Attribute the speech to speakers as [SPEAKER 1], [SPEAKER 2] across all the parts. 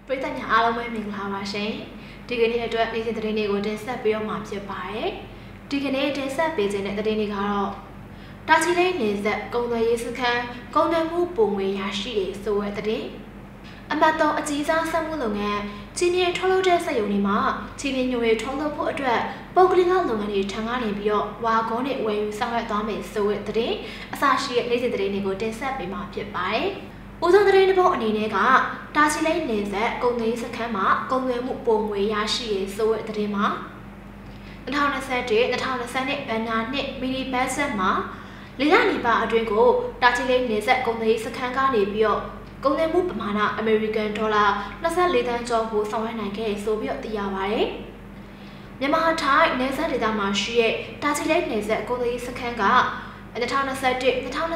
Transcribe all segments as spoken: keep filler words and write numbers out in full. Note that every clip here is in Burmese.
[SPEAKER 1] ပရိသတ်များအားလုံးပဲမင်္ဂလာပါရှင်ဒီကနေ့အတွက်နေ့စဉ်သတင်းတွေကိုတင်ဆက်ပေးအောင်မှာဖြစ်ပါတယ်ဒီကနေ့တင်ဆက်ပေးခြင်းတဲ့သတင်းတွေကတော့တာချီလိတ်နေဆက်ကုံသွယ်ရေးစခန်းကုံသွယ်မှုပုံငွေရရှိတဲ့ဆိုတဲ့သတင်းအမှတ်သုံးအကြီးစားစက်မှုလုပ်ငန်းချင်းချင်းထုတ်လုပ်တဲ့စက်ရုံတွေမှာချင်းချင်းညိုတွေထုတ်လုပ်ဖို့အတွက်ပုဂ္ဂလိကလုပ်ငန်းတွေထံကနေပြီးတော့ဝါကုန်းတွေဝယ်ယူဆောင်ရွက်သွားမယ်ဆိုတဲ့သတင်းအစရှိတဲ့နေ့စဉ်သတင်းတွေကိုတင်ဆက်ပေးမှာဖြစ်ပါတယ်ဦးဆုံးသတင်းတစ်ပုဒ်အနေနဲ့ကတာချီလိတ်နေဆက်ကုံသွယ်ရေးစခန်းမှာကုံသွယ်မှုပုံငွေရရှိရေးဆိုတဲ့သတင်းမှာ၂၀၂၁-၂၀၂၂ဘဏ္ဍာနှစ်မီနီဘတ်ဂျက်မှာလေးလနီးပါးအတွင်းကိုတာချီလိတ်နေဆက်ကုံသွယ်ရေးစခန်းကနေပြီးတော့ကုန်သွယ်မှုပမာဏအမေရိကန်ဒေါ်လာ၂၄တန်းကျော်ကိုဆောင်ရွက်နိုင်ခဲ့ဆိုပြီးတော့သိရပါတယ်။မြန်မာထိုင်းနယ်စပ်ဒေသမှာရှိတဲ့တာချီလိတ်နယ်စပ်ကုန်သွယ်ရေးစခန်းက၂၀၂၁-၂၀၂၂ဘဏ္ဍာနှစ်၂၀၂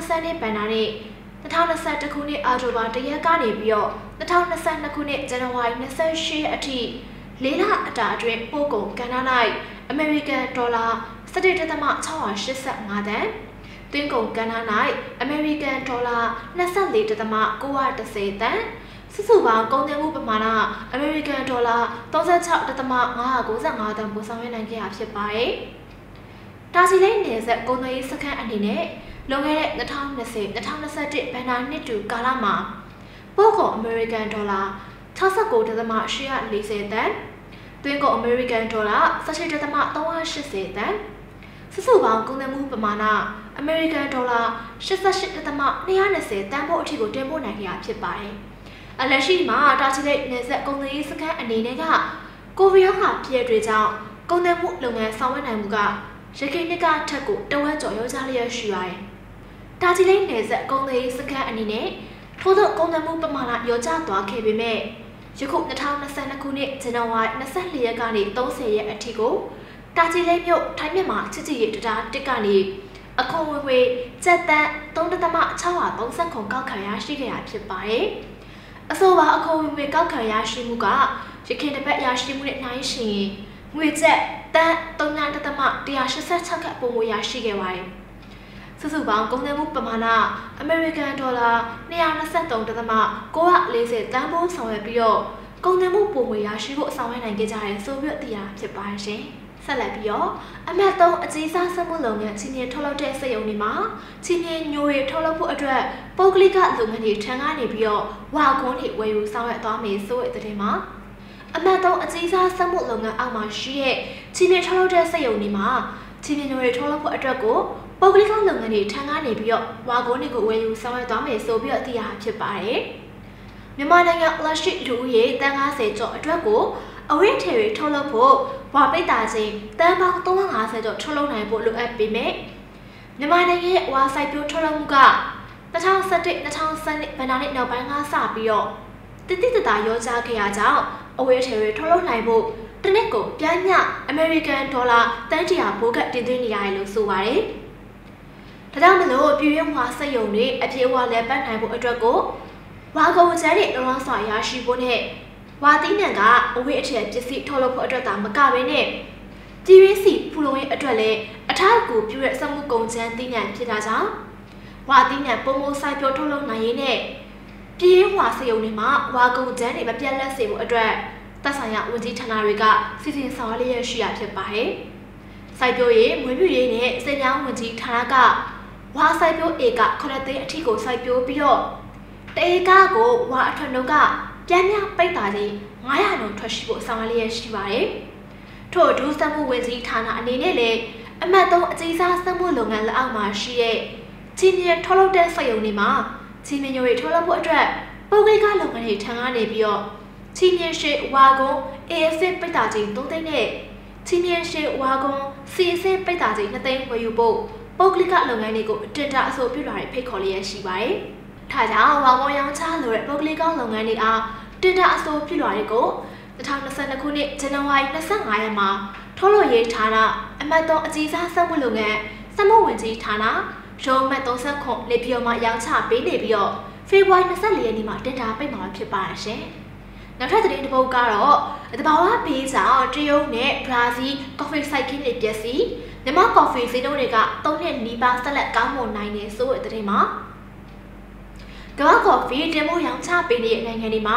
[SPEAKER 1] ၁ခုနှစ်အောက်တိုဘာတရက်ကနေပြီးတော့၂၀၂၂ခုနှစ်ဇန်နဝါရီ၂၈ရက်အထိလေးလအတာအတွင်းပို့ကုန်ကဏ္ဍ၌အမေရိကန်ဒေါ်လာ၁၁.၆၈၅တန်းသွင်းကုန်ကဏ္ဍ၌အမေရိကန်ဒေါ်လာ၂၄.၉၁၀တန်းစုစုပေါင်းကုန်သွယ်မှုပမာဏအမေရိကန်ဒေါ်လာ၃၆.၅၉၅တန်းပို့ဆောင်ရွက်နိုင်ခဲ့တာဖြစ်ပါတယ်။တာချီလိတ်နယ်စပ်ကုန်သွယ်ရေးစခန်းအနေနဲ့လွန်ခဲ့တဲ့၂၀၂၀-၂၀၂၁ဘဏ္ဍာနှစ်တူကာလမှာပို့ကုန်အမေရိကန်ဒေါ်လာ၆၉.၈၄၀တန်းသွင်းကုန်အမေရိကန်ဒေါ်လာ၁၈.၃၈၀တန်းစုစုပေါင်းကုန်သွယ်မှုပမာဏအမေရိကန်ဒေါ်လာ၈၈.၂၂၀တန်းဖို့အထိကိုတင်ပို့နိုင်ခဲ့တာဖြစ်ပါတယ်။အလက်ရှိမှာတာချီလိတ်နယ်စပ်ကုန်သွယ်ရေးစခန်းအနေနဲ့ကကိုဗစ်ရောဂါပြည့်တွေကြောင့်ကုန်သွယ်မှုလုပ်ငန်းဆောင်ရွက်နိုင်မှုကရခိုင်နှစ်ကထက်ကိုတဝက်ကျော်ရောကြလျက်ရှိပါတယ်။တာချီလိတ်နယ်စပ်ကုန်သွယ်ရေးစခန်းအနေနဲ့ထို့သောကုန်သွယ်မှုပမာဏရောကြသွားခဲ့ပေမဲ့ယခု၂၀၂၂ခုနှစ်ဇန်နဝါရီ၂၄ရက်ကနေ၃၀ရက်အထိကိုတာချီလိတ်မြို့ထိုင်းမြန်မာချစ်ကြည်ရေးတံတားတစ်ကနေအခွန်ဝင်ငွေကျပ်တန်း၃.၆၃၇ကောက်ခံရရှိခဲ့တာဖြစ်ပါတယ်။အဆိုပါအခွန်ဝင်ငွေကောက်ခံရရှိမှုကရခိုင်တစ်ပတ်ရရှိမှုနဲ့နှိုင်းယှဉ်ရင်ငွေကျပ်တန်း၃.၁၈၆ခန့်ပုံငွေရရှိခဲ့ပါတယ်။စုစုပေါင်းကုန်သွယ်မှုပမာဏအမေရိကန်ဒေါ်လာ၂၂၃.၉၄၀တန်းပိုးဆောင်ရွက်ပြီးတော့ကုန်သွယ်မှုပုံငွေရရှိဖို့ဆောင်ရွက်နိုင်ခဲ့ကြတဲ့ဆိုပြီးသိရဖြစ်ပါတယ်ရှင်။ဆက်လက်ပြီးတော့အမှတ်သုံးအကြီးစားစက်မှုလုပ်ငန်းချင်းချင်းထုတ်လုပ်တဲ့စက်ရုံတွေမှာချင်းချင်းညိုတွေထုတ်လုပ်ဖို့အတွက်ပုဂ္ဂလိကလုပ်ငန်းတွေထံကနေပြီးတော့ဝါကွန်းတွေဝယ်ယူဆောင်ရွက်သွားမယ်ဆိုတဲ့တဲ့မှာအမှတ်သုံးအကြီးစားစက်မှုလုပ်ငန်းအောက်မှာရှိတဲ့ချင်းချင်းထုတ်လုပ်တဲ့စက်ရုံတွေမှာချင်းချင်းညိုတွေထုတ်လုပ်ဖို့အတွက်ကိုပုဂ္ဂလိကလုပ်ငန်းတွေထံကနေပြီးတော့ဝါကွန်းတွေကိုဝယ်ယူဆောင်ရွက်သွားမယ်ဆိုပြီးတော့သိရဖြစ်ပါတယ်။မြန်မာနိုင်ငံလက်ရှိလူဦးရေတန်း၅၀ကျော်အတွက်ကိုအဝိထေတွေထုတ်လုပ်ဖို့ဝါပိတ်တာချင်းတန်းပေါင်း၃၅၀ကျော်ထုတ်လုပ်နိုင်ဖို့လိုအပ်ပေမဲ့မြန်မာနိုင်ငံရဲ့ဝါစိုက်ပျိုးထုတ်လုပ်မှုက၂၀၁၁-၂၀၁၂ဘဏ္ဍာနှစ်နောက်ပိုင်းကစပြီးတော့တိတိတသားရောကြခဲ့ရကြောင်းအဝိထေတွေထုတ်လုပ်နိုင်ဖို့တစ်နှစ်ကိုပြင်းညအမေရိကန်ဒေါ်လာတန်းတရာဘိုးကတင်သွင်းနေရတယ်လို့ဆိုပါတယ်။ဒါကြောင့်မလို့ပြည်ရင်းဝါစက်ရုံတွေအပြေအဝလဲပတ်နိုင်ဖို့အတွက်ကိုဝါကုန်ချမ်းတွေလုံလောက်စွာရရှိဖို့နဲ့ဝါသီးနှံကအဝိအထည်ပစ္စည်းထုတ်လုပ်ဖို့အတွက်သာမကဘဲနဲ့ပြည်ရင်းစီဖူလုံရေးအတွက်လည်းအထောက်အကူပြုတဲ့စက်မှုကုန်ချမ်းသီးနှံဖြစ်တာကြောင့်ဝါသီးနှံပုံမစိုက်ပျိုးထုတ်လုပ်နိုင်ရေးနဲ့ပြည်ရင်းဝါစက်ရုံတွေမှာဝါကုန်ချမ်းတွေမပြတ်လက်စေဖို့အတွက်သက်ဆိုင်ရာဝန်ကြီးဌာနတွေကစီစဉ်ဆောင်ရွက်လျက်ရှိရဖြစ်ပါတယ်။စိုက်ပျိုးရေးမွေးမြူရေးနဲ့စည်ညောင်းဝန်ကြီးဌာနကဝါစိုက်ပျိုးဧကခုနှစ်သိန်းအထိကိုစိုက်ပျိုးပြီးတော့တဧကကိုဝါအထွတ်နှုန်းကပြန်ပြပိတ်တာချင်း၅ရာခိုင်နှုန်းထွက်ရှိဖို့ဆောင်ရွက်လျက်ရှိပါတယ်။ထို့အတူစက်မှုဝန်ကြီးဌာနအနေနဲ့လည်းအမှတ်သုံးအကြီးစားစက်မှုလုပ်ငန်းလက်အောက်မှာရှိတဲ့ချင်းချင်းထုတ်လုပ်တဲ့စက်ရုံတွေမှာချင်းချင်းညိုတွေထုတ်လုပ်ဖို့အတွက်ပုဂ္ဂလိကလုပ်ငန်းတွေထံကနေပြီးတော့ချင်းချင်းရှိဝါကုန်း A S ပိတ်တာချင်း၃သိန်းနဲ့ချင်းချင်းရှိဝါကုန်း C S ပိတ်တာချင်း၂သိန်းဝယ်ယူဖို့ပုဂ္ဂလိကလုပ်ငန်းတွေကိုတင်တာအဆိုပြုလာတဲ့ဖိတ်ခေါ်လျက်ရှိပါတယ်။ထားကြောင့်ဝါကုန်းရောင်းချလိုတဲ့ပုဂ္ဂလိကလုပ်ငန်းတွေအားတင်တာအဆိုပြုလာတဲ့ကို၂၀၂၂ခုနှစ်ဇန်နဝါရီ၂၅ရက်မှာထုတ်လုပ်ရေးဌာနအမှတ်သုံးအကြီးစားစက်မှုလုပ်ငန်းစက်မှုဝန်ကြီးဌာနရုံးမှတ်၃၇နေပြည်တော်မှာရောင်းချပေးနေပြီးတော့ဖေဖော်ဝါရီ၂၄ရက်နေ့မှာတင်တာပိတ်မှာဖြစ်ပါတယ်ရှင်။နောက်ထပ်သတင်းတစ်ပုဒ်ကတော့တဘာဝဘေးကြောင့်တရုတ်နဲ့ဘရာဇီးကော်ဖီစိုက်ခင်းတွေပျက်စီးမြန်မာကော်ဖီဈေးနှုန်းတွေက၃နှစ်နီးပါးဆက်လက်ကောင်းမွန်နိုင်နေဆိုတဲ့သတင်းမှာကမ္ဘာကော်ဖီတင်ပို့ရောင်းချပေးနေတဲ့နိုင်ငံတွေမှာ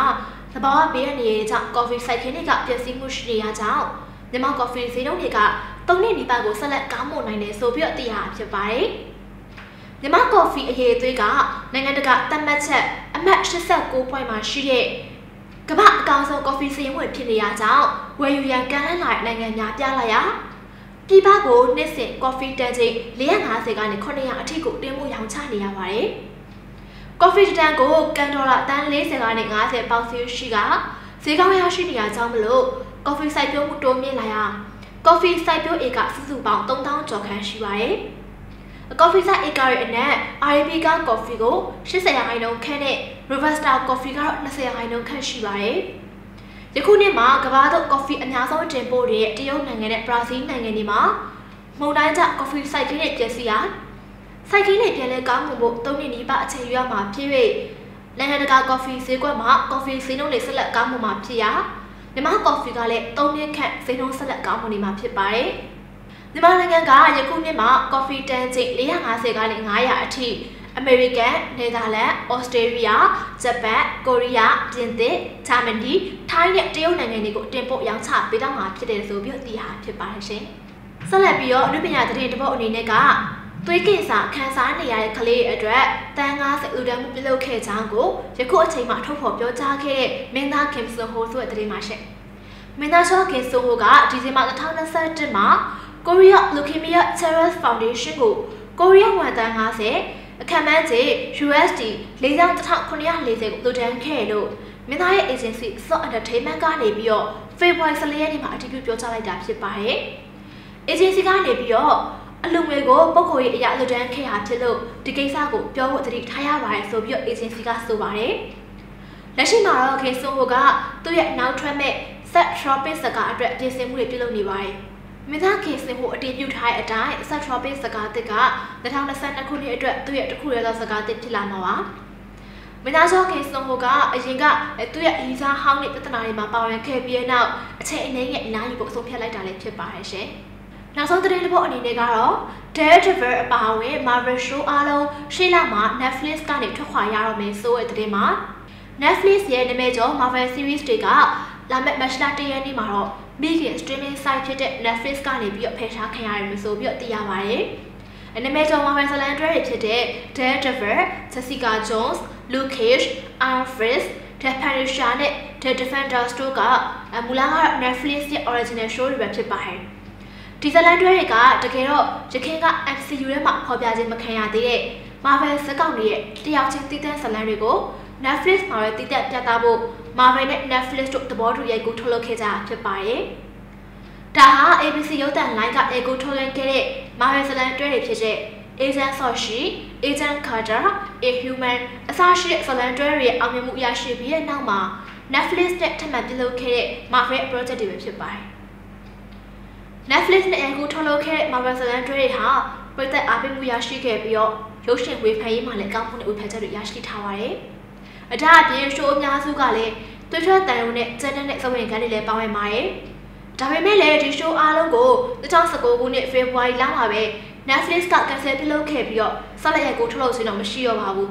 [SPEAKER 1] The bar beer near coffee psychinica, piercing mushia down. The mark of free Sidonica, Tony Nipago select Gamo nine so be at the half your body. The mark of free here to ga, Nangadaga, the match, a match to sell go point my shie. Kabak Gazo coffee same with Pinia down, where you young can like Nanganya Yalaya. Pipago, Nessie, coffee daddy, Liang has a gun, Konya, Tico, Demo Yang Chania, right? Coffee tango, Gandola, Dan lazy running as a Bouncy Shiga, Sigaya Shinia down below, coffee cycle to me laya. Coffee cycle a got Suzuba, don't down Jokan Shirai. A coffee side a carry in there, I began coffee go, she said I know can it, reverse down coffee car, and say I know can Shirai. The Kunima, Gavado coffee and Nazo Jembo, the old Nanganet Brazil Nanganima, Monanta coffee cycle at Jessia. Cycling it Yelagam, Tony Niba, Tayama, Piri. Nangadaga coffee, Sigma, coffee, Sino, select Gamma Pia. The mark coffee gale, Tony cat, Sino, select Gamonima Pipai. The Malanga, Yakunima, coffee dancing, Liang Asegan in Haya tea. American, Netherlands, Australia, Japan, Korea, Jinte, Tamandi, Tiny Deal Nanganigo, Tempo Yang Tap, Bidama, Pide, so beauty happy by Shane. Salabio, Lupina, the Tempo Ninega. Twigisa, Kansania, Kale, address, Tangas, Udam, below K Tango, the court take my top of your target, Mena Kim Seonho to a dreamashe. Mena Shoki Sohoga, Dizima the town of Sajima, Korea Leukemia Terror Foundation go, Korea Watangase, a Kamante, U S D, lay down the town Korea Lizard, Ludan Kalo, Mena agency, so entertainment Garnabio, February Salani attribute your child adapted by agency Garnabio. Alumego, Boko, Yaludan Kayatilo, the Gaysago, Joe, the Taya, so your agency gas to buy. Lashimaro, Kesoga, do yet now try me, set shopping saga, address the same way below Niwai. Mita case who did you tie a die, set shopping saga, the car, the town of Santa Cunia address to yet the Kuria saga, the Tilamawa. Minazo Kesoga, a jinga, a two yet Isa, how it the Narima power and K B now, a ten at nine books of Pella dialect by she. Now, so the little boy in Negaro, Daredevil, Bawe, Marvel show, Allo, Shilama, Netflix can it to Huayaro me so at the mar. Netflix, the major Marvel series take up, Lamet Mashlati and Nimaro, big streaming site Netflix can it be a pesha can so be at the Yawai. And the major Marvel Salandra today, Daredevil, Jessica Jones, Luke Cage, Iron Fist, Tepani Shanet, Ted Defender Stoker, and Mulanga Netflix the original show directed by him. Tisalandrega, Takero, Jakinga, M C U, Popia, Makaya, Marvel Secondary, the outing Titan Salarigo, Netflix, Marvel Titan Yatabo, Marvel Netflix took the board to Yago to locate to buy. Taha, A B C Yota and Laika Ego to Lankere, Marvel Salandre, Agent Soshi, Agent Carter, a human, Associate Salandre, Amimuyashi, Nama, Netflix net to locate Marvel project to buy. Netflix and go to locate Marvel Salandre ha, but the Abin Yashi gave your Yoshin with Payma and Gampon with Peter Yashi Tawae. A dad show Yazugale, Twitter down it, send next away Galile by my. Davimele to show Alogo, the chance to go on it February Lamawe, Netflix got cassette below Capio, Salaya go to Los in a machine of Habu.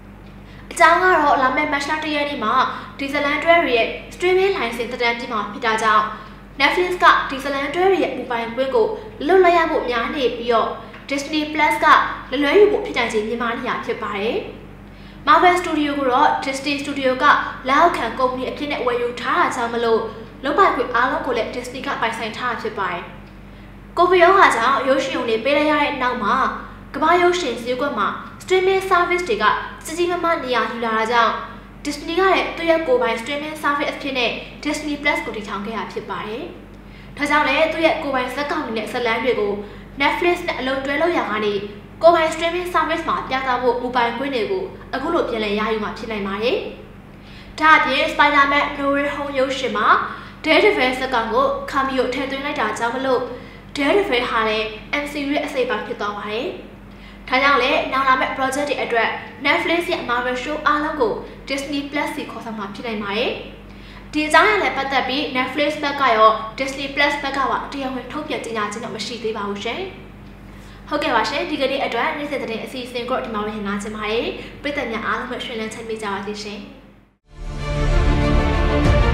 [SPEAKER 1] Tanga or Lame Mashati Anima, Tisalandre, streaming lines in the Dantima, Pita. Netflix got Tisalandre, Mubine Wingo, Lulaya Buyani, Pio, Disney Plus got the Loy Pitanzi, Nimania to buy. Marvel Studio Guru, Disney Studio got Lao can go near a clinic where you tire Samalo, Loba with Alan collect Disney got by Saint Tar to buy. Govio has out Yoshi only Belaya now ma, Gabayo Shin Sugama, streaming service digger, Sizimama Nia Hulaja. Disney got to go by streaming service Pine, Disney Plus go to town get to buy. Tazale to yet go by second next a land go, Netflix alone dwello Yahani, go by streaming service mat Yatabo, Mubine Winego, a good of Yayama Pine Mae. Tadi Spider-Man Glory Home Yoshima, Daredevil Sagango, Cameo Tedunai Jamalo, Daredevil Hale, M C U S A back to Dhamma. Tayale, now I'm at project address, Netflix and Marvel show Alago, Disney Plus because I'm not today my design let that be Netflix Bakayo, Disney Plus Bakawa, dear with Topia Dinati of Machine Bauche. Okay, Washe, Diggy address, is the season got to Maui and Nazim High, Britannia Alamo Sri Lankan Mizawati. ။